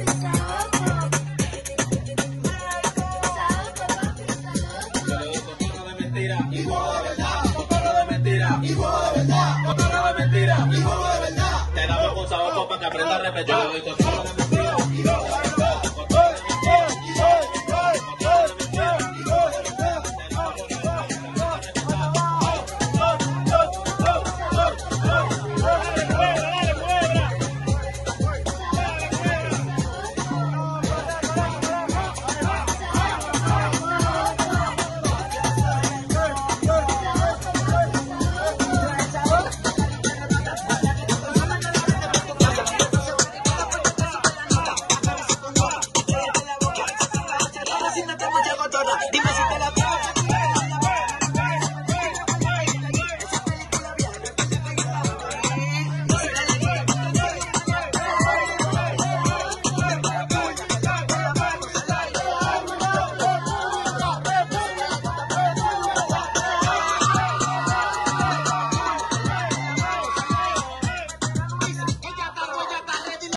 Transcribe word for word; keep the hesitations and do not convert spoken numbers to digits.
Hijo de verdad, cotorro de mentira, hijo de verdad, cotorro de mentira, hijo de verdad. Te damos un sabor para que aprenda a respetar.